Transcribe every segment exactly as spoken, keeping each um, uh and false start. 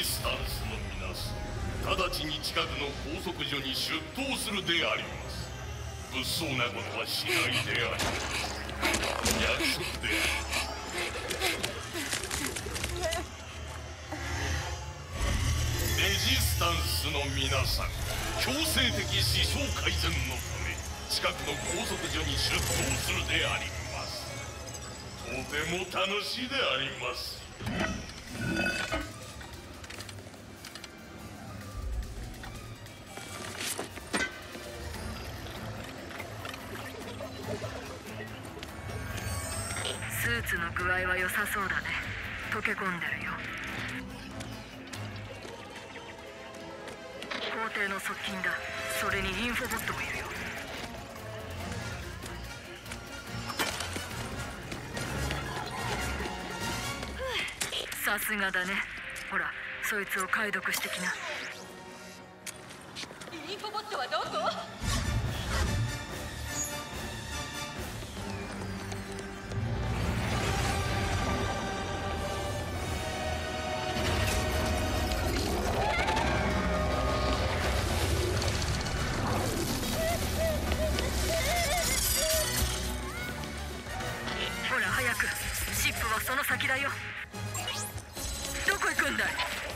スタンスの皆さん、直ちに近くの拘束所に出頭するであります。物騒なことはしないであります。約束であります。レジスタンスの皆さん、強制的思想改善のため近くの拘束所に出頭するであります。とても楽しいであります。 スーツの具合は良さそうだね。溶け込んでるよ。皇帝の側近だ。それにインフォボットもいるよ。さすがだね。ほら、そいつを解読してきな。 インフォボットはどこ？ ほら早く。シップはその先だよ。どこ行くんだい？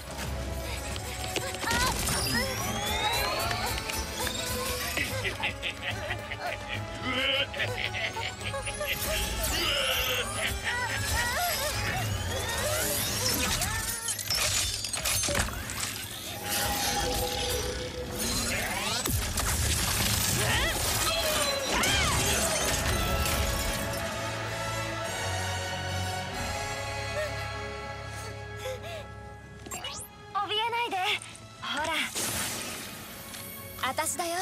私だよ。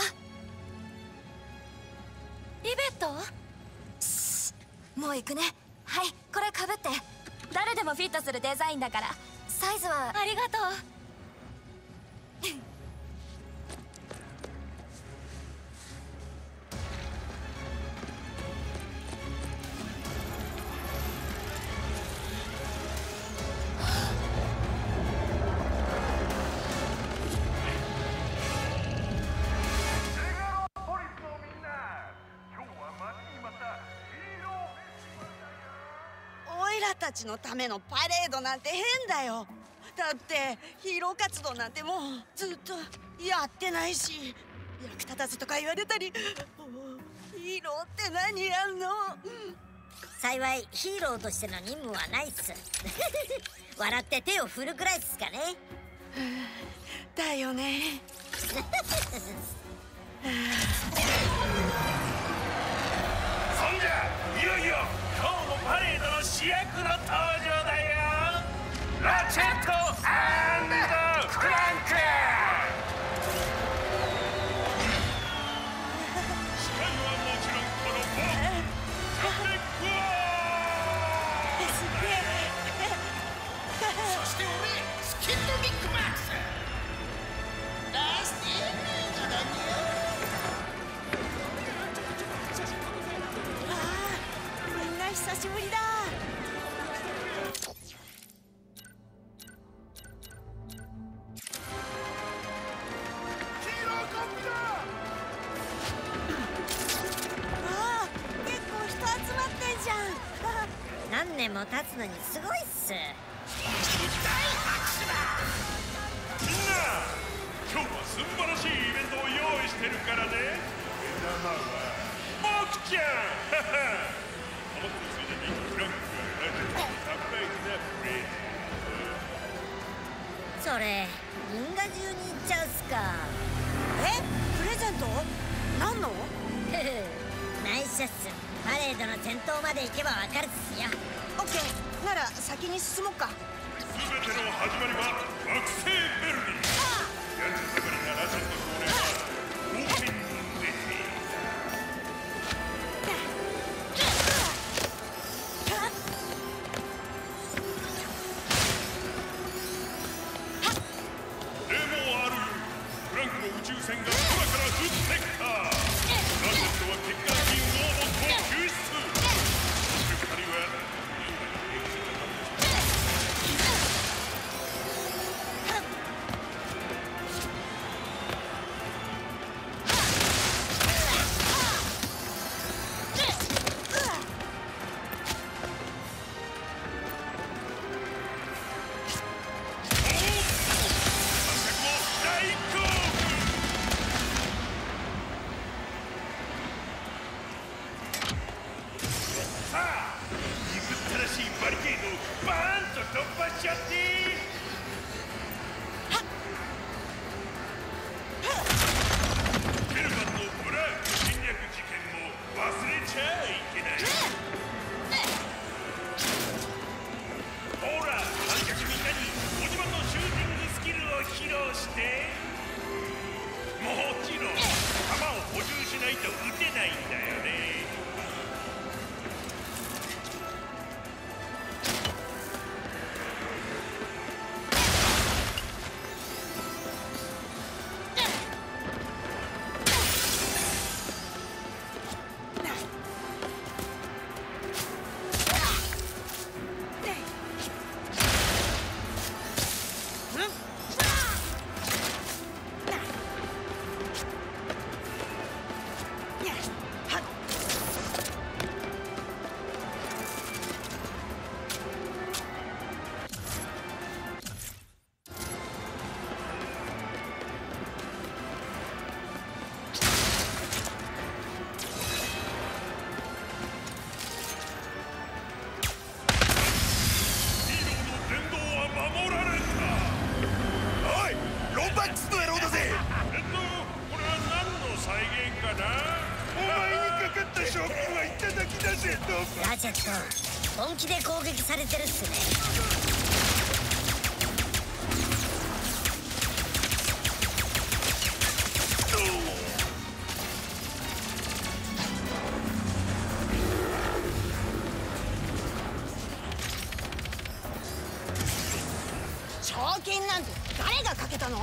リベット？もう行くね。はい、これかぶって。誰でもフィットするデザインだから。サイズはありがとう。 たちのためのパレードなんて変だよ。だってヒーロー活動なんてもうずっとやってないし、役立たずとか言われたり、ヒーローって何やんの？ 幸いヒーローとしての任務はないっす。笑って手を振るくらいっすかね。 だよね。 そんじゃいよいよ今日のパレードの主役の登場だよ。ラチェット&クランク。司会はもちろんこの僕、ジャック・すげえ。 そして俺、スキッド・ビッグマックス。ラストイメージだね。 ああ、みんな久しぶりだ。 何年も経つのにすごいっす。 大拍手だ。みんな今日は素晴らしいイベントを用意してるからね。目玉は僕ちゃん。おまけについでにクランクがラジオにサプライズなプレゼント。 それ銀河中に行っちゃうっすか。 え、プレゼント？何の？ ナイスっす。パレードの先頭まで行けばわかるっすよ。 オッケー、なら先に進もうか。 全ての始まりは惑星ベルリン。やつ盛りなラチェット少年はオープニングででもあるよ。フランクの宇宙船が空から降ってきた。ラチェットは結果金ロボットを救出。そしてふたりはバリケードをバーンと突破しちゃって。ケルバンのブラーク侵略事件も忘れちゃいけない。ほら観客みんなにご自慢のシューティングスキルを披露して。もちろん弾を補充しないと撃てないんだよね。 ラチェット、本気で攻撃されてるっすね。 賞金なんて誰がかけたの？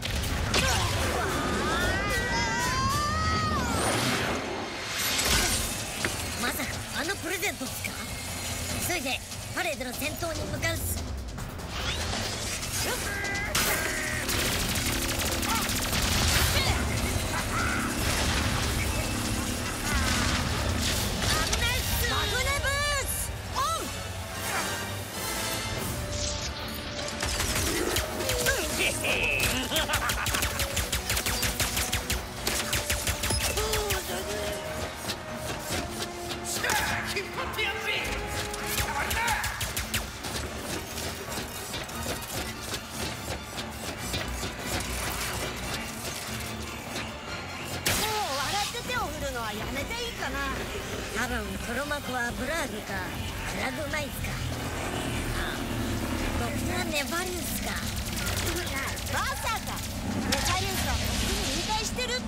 まさかあのプレゼントっすか？急いでパレードの先頭に向かうっす。危ないっす。 マグネブースオン。やめていいかな。 多分黒幕はブラーグかクラグマイスか、あドクターネバリウスか。 まさかネバリウスはとっくに引退してるって。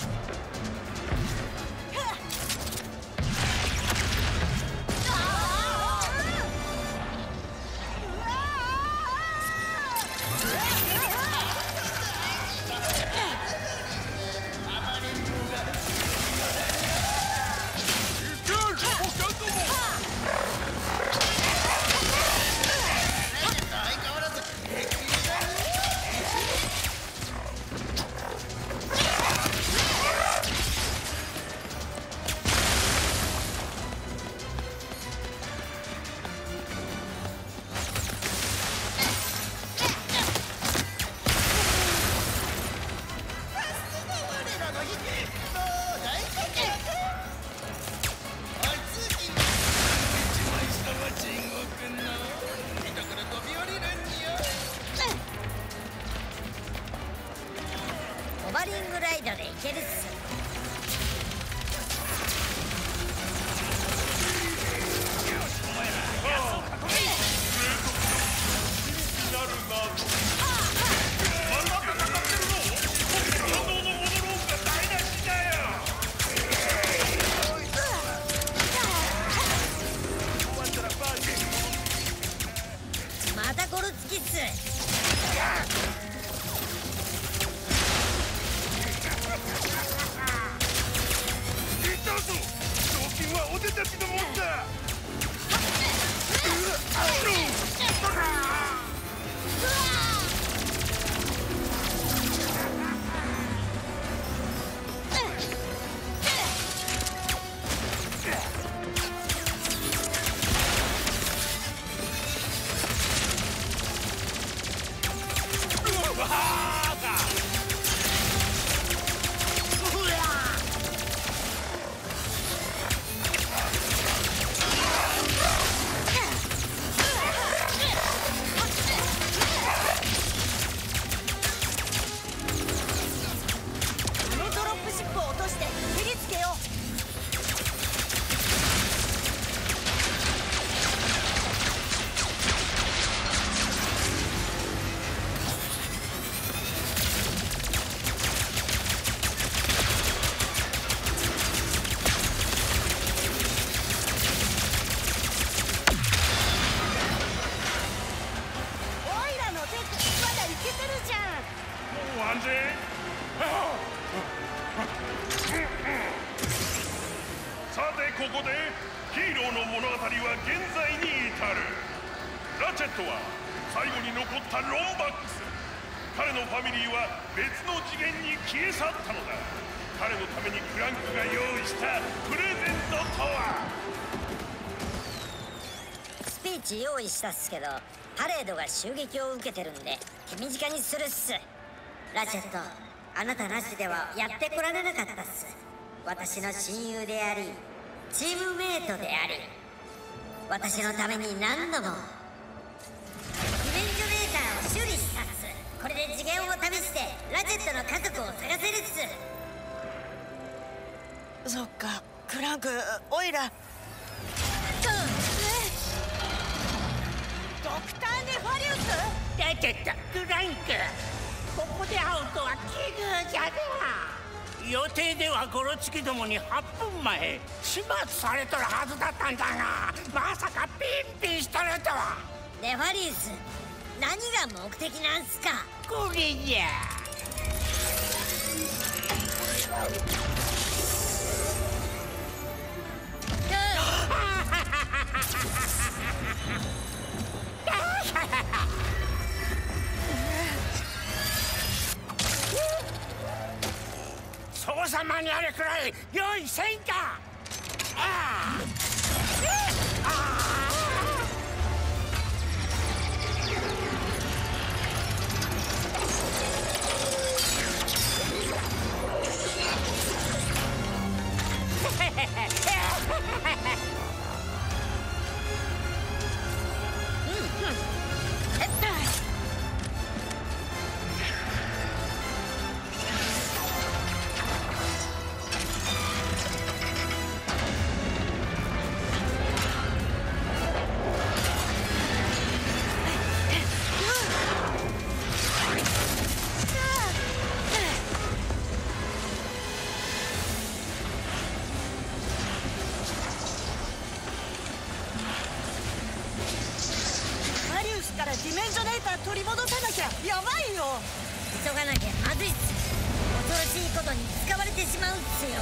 ホバリングライドで行けるっす。またゴロつきっす。 お手たちのもんだ。 こでヒーローの物語は現在に至る。ラチェットは最後に残ったロンバックス。彼のファミリーは別の次元に消え去ったのだ。彼のためにクランクが用意したプレゼントとは。 スピーチ用意したっすけど、パレードが襲撃を受けてるんで手短にするっす。ラチェット、あなたなしではやってこられなかったっす。私の親友でありチームメイトであり、私のために何度もディメンジョネーターを修理したっす。これで次元を試してラチェットの家族を探せるっす。そっか、クランク、オイラドクター・ネファリウス。 ラチェット、クランク、ここで会うとは奇遇じゃな。予定ではゴロツキどもにはっぷんまえ始末されとるはずだったんだが、まさかピンピンしとるとは。 ネファリウス、何が目的なんすか。 これじゃ。操作マニュアルくらい用意せんか。ああああディメンジョネーター取り戻さなきゃやばいよ。 急がなきゃまずいっす。恐ろしいことに使われてしまうっすよ。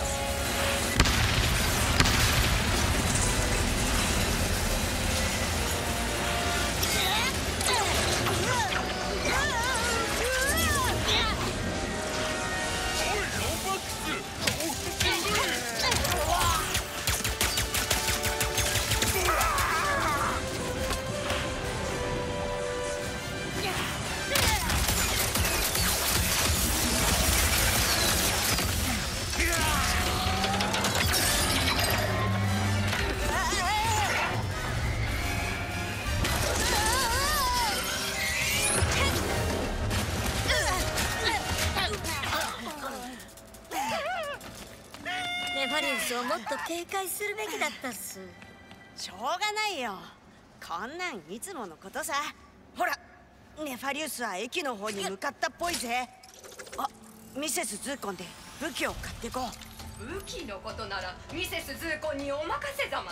ネファリウスをもっと警戒するべきだったっす。 しょうがないよ、こんなんいつものことさ。ほら、ネファリウスは駅の方に向かったっぽいぜ。あ、ミセスズーコンで武器を買ってこう。 武器のことならミセスズーコンにお任せざます。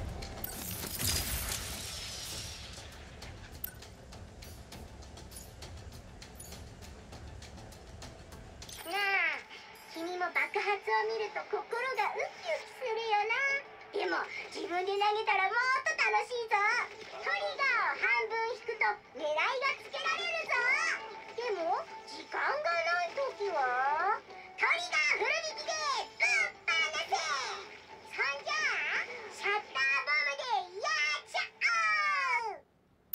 なあ、君も爆発を見ると心がウキウキするよな。でも自分で投げたらもっと楽しいぞ。トリガーを半分引くと狙いがつけられるぞ。でも時間がない時はトリガーフル引きでぶっ放せ。そんじゃあシャッターボムでやっちゃおう。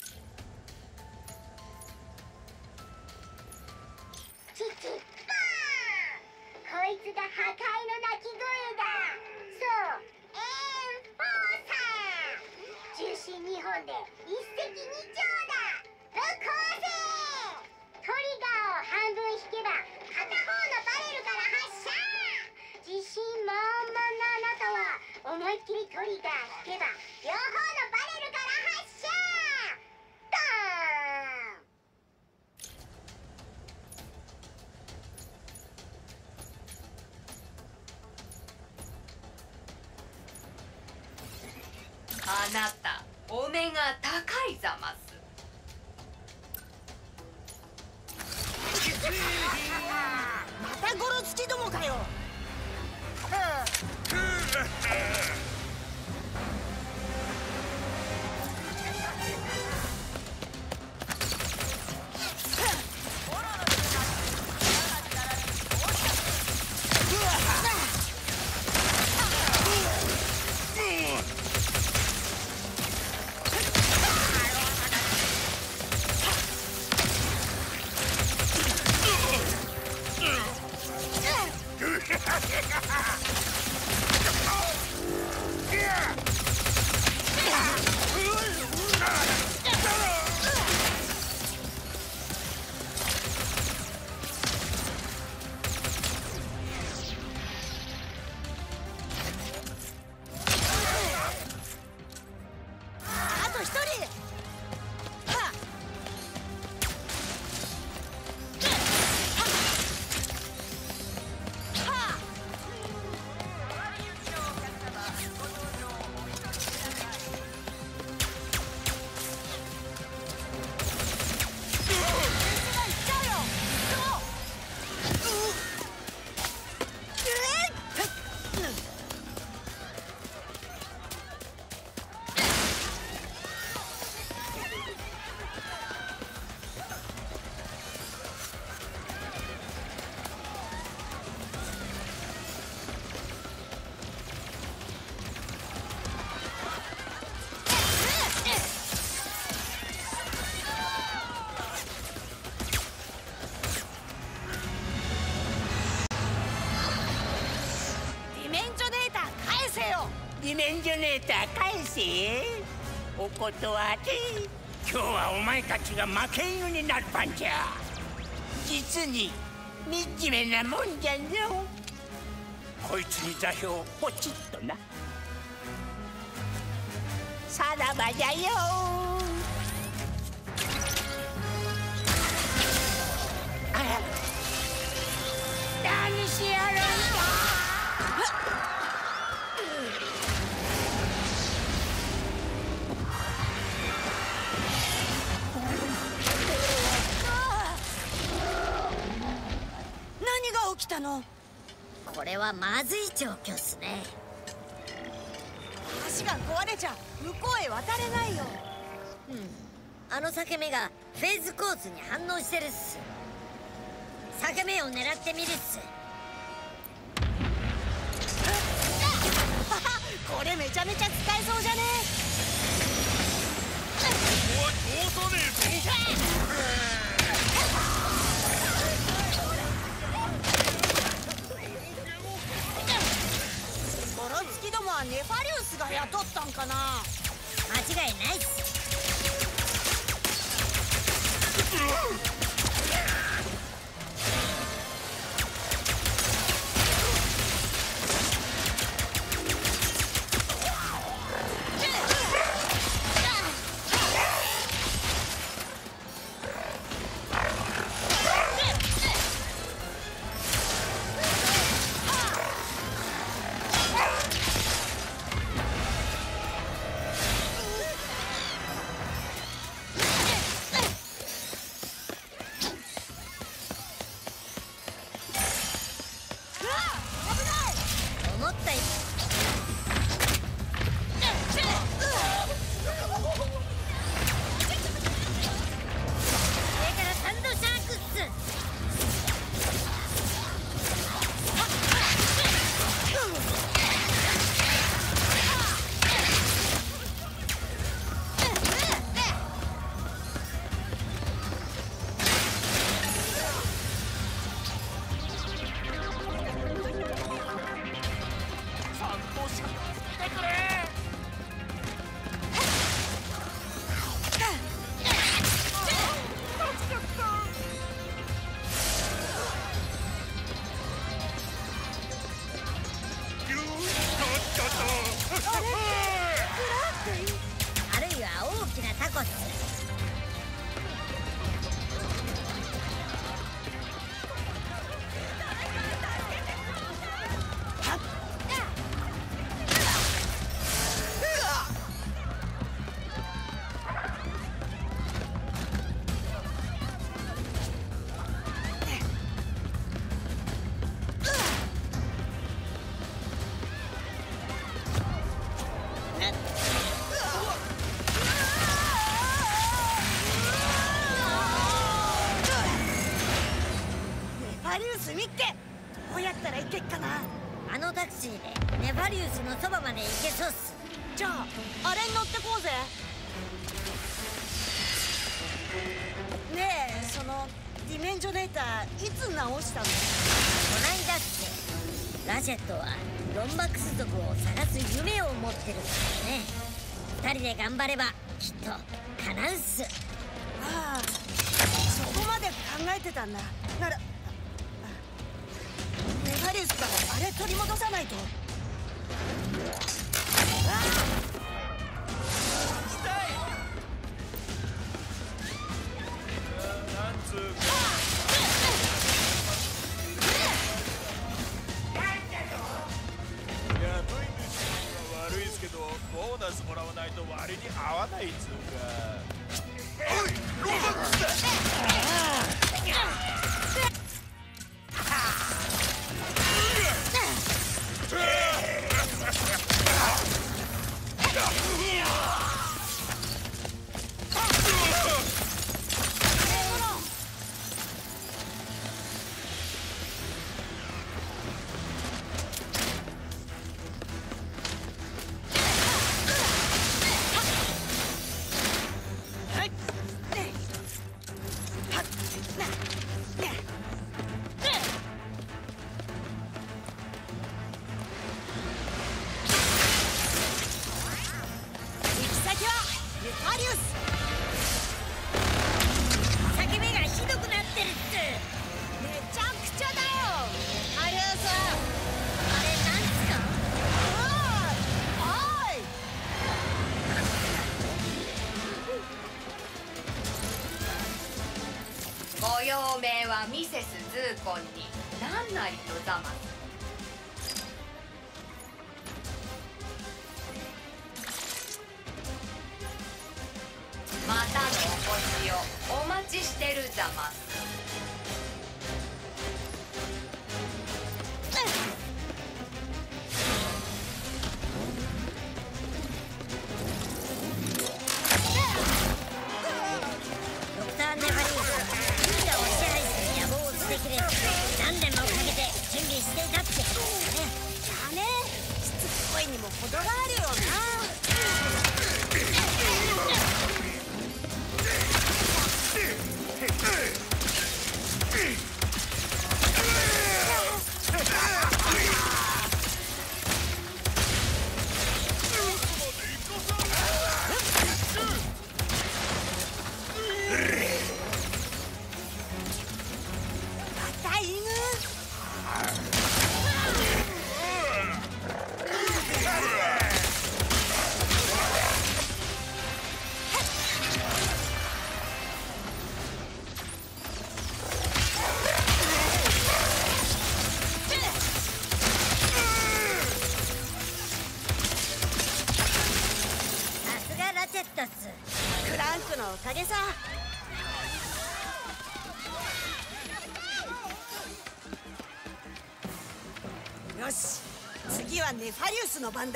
チチッパーン。こいつが破壊の鳴き声だ。そう、エンフォーサー。重心にほんで一石二鳥だ。ぶっ壊せ。トリガーを半分引けば片方のバレルから発射。自信満々なあなたは思いっきりトリガー引けば両方のバレルから発射。ドーン。 あなたお目が高いざます。 またゴロつきどもかよ。 ディメンジョネーター返せ。お断り。今日はお前たちが負け犬になる番じゃ。実に惨めなもんじゃの。こいつに座標をポチッとな。さらばじゃよ。あら、何しやるんだ。 何が起きたの？ これはまずい状況っすね。 橋が壊れちゃ向こうへ渡れないよ。 あの裂け目がフェーズコースに反応してるっす。裂け目を狙ってみるっす。 これめちゃめちゃ使えそうじゃね？ ここは通さねえぞ。 ゴロツキどもはネファリウスが雇ったんかな？ 間違いないっす。思ったよ。上からサンドシャークっす。あるいは大きなタコっす。 ネファリウス見っけ。どうやったら行けっかな？ あのタクシーでネファリウスのそばまで行けそうっす。 じゃああれに乗ってこうぜ。ねえ、そのディメンジョネーターいつ直したの？ こないだって。ラジェットはロンバックス族を探す夢を持ってるんですね。二人で頑張ればきっと叶うっす。 ああ、そこまで考えてたんだ。ならネファリウスからあれ取り戻さないと。 なんつうか雇い主は悪いっすけどボーナスもらわないと割に合わないっつうか。おいロマックスだ。 こご命はミセスズーコンになんないとざます。またのお越しをお待ちしてるざます。 ドクター・ネファリウスは忍者を支配する野望を捨てきれず何年もかけて準備していたってことだね。 だね、しつこいにも程があるよな。また犬。 さすがラチェットっす。 クランクのおかげさ。よし、次はネファリウスの番だ。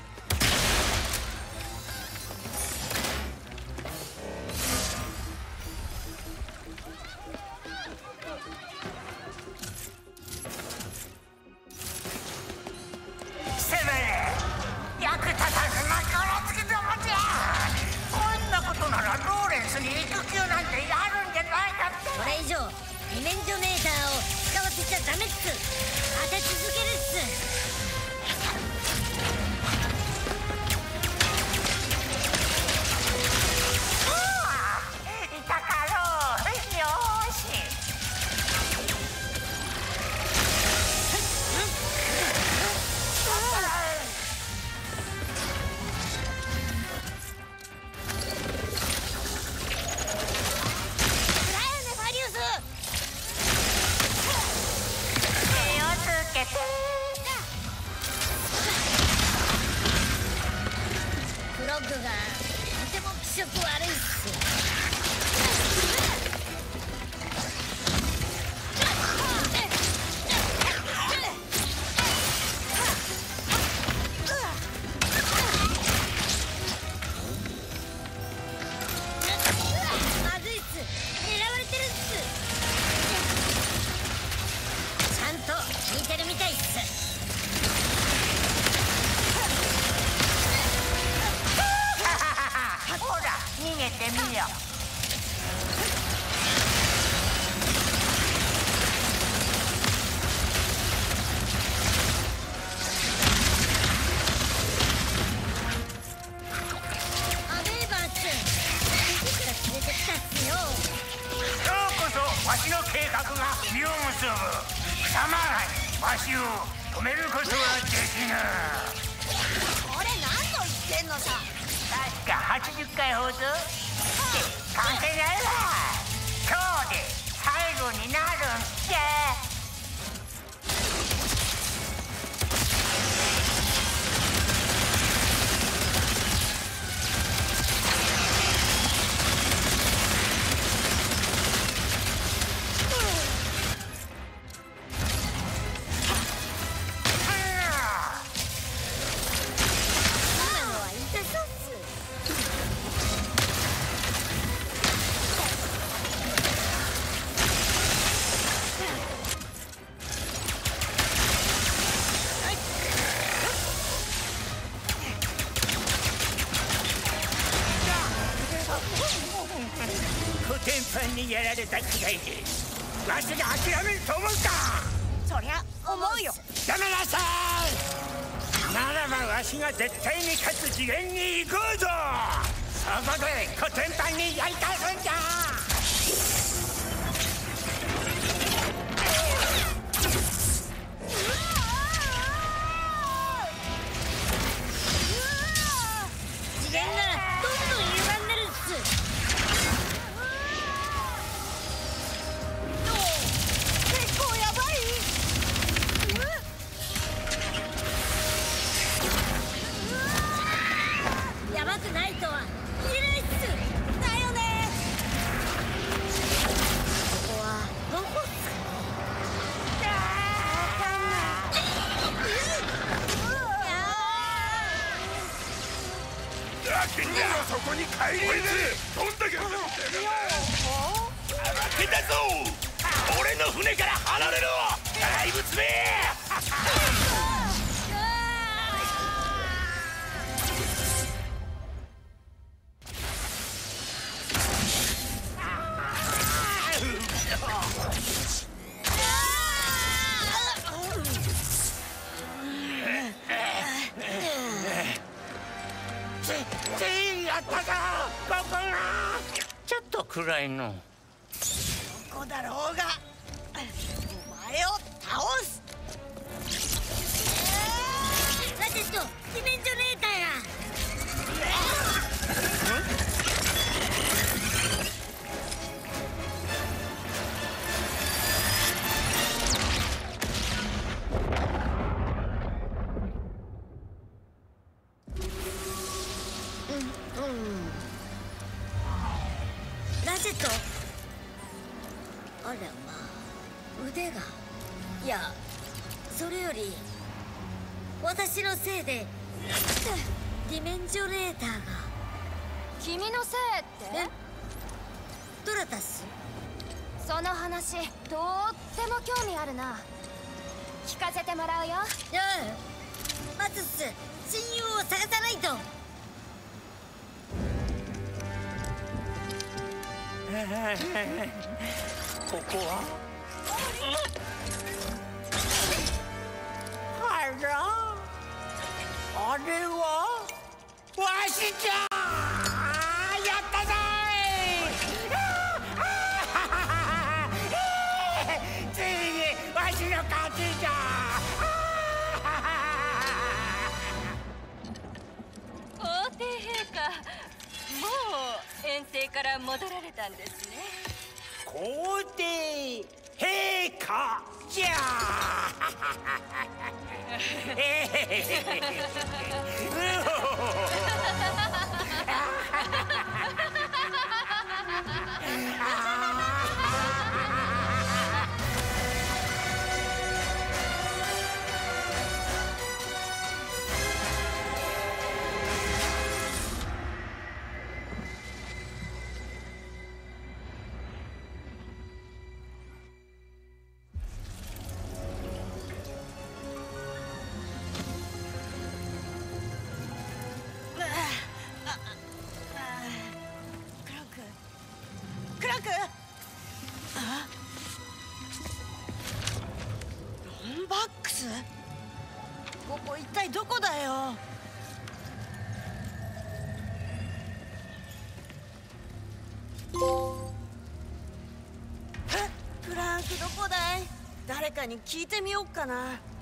せめ役立たずなこれつきどもじゃ。こんなことならローレンスに育休なんてやるんじゃないかって。 これ以上ディメンジョネーターを使わせちゃダメっす。当て続けるっす。 いたかろう。よーし。 クラヤネファリウス。 気をつけて。 フロッグがとても気色悪いっす。まずいっす。狙われてるっす。ちゃんと聞いてるみたいっす。 ほら逃げてみよ。 アベーバーっす。どこから連れてきたっすよ。 今日こそわしの計画が実を結ぶ。貴様らにわしを止めることはできぬ。 これ何度言ってんのさ。 確かはちじゅっかいほどって関係ないわ。今日で最後になるんじゃ。 今のは痛そうっす。 コテンパンにやられた気概でわしが諦めると思うか。 そりゃ思うよ。 やめなさい。ならばわしが絶対に勝つ次元に行こうぞ。そこでコテンパンにやり返すんじゃ。 次元ならどんどん歪んでるっす。 どくないとは言えないっす。 だよね。 ここはどこっすか？ みんなそこに帰りでどんだけ歌ってやがる。開けたぞ。俺の船から離れろ怪物め。 やったぞここがちょっと暗いの。 どこだろうがお前を倒す。 ラチェット、ディメンジョネーターや。ラチェット、あらまあ腕が、いやそれより私のせいでディメンジョネーターが。 君のせいってえドラタス？ その話とっても興味あるな。聞かせてもらうよ。 いや待つっす。親友を探さないと。 ここはあらあれはわしじゃ。やったぜついにわしの勝ちじゃ。 皇帝陛下、もう遠征から戻られたんですね。 皇帝陛下じゃ。 クランク、あロンバックス、ここ一体どこだよ。え、クランクどこだい？誰かに聞いてみようかな。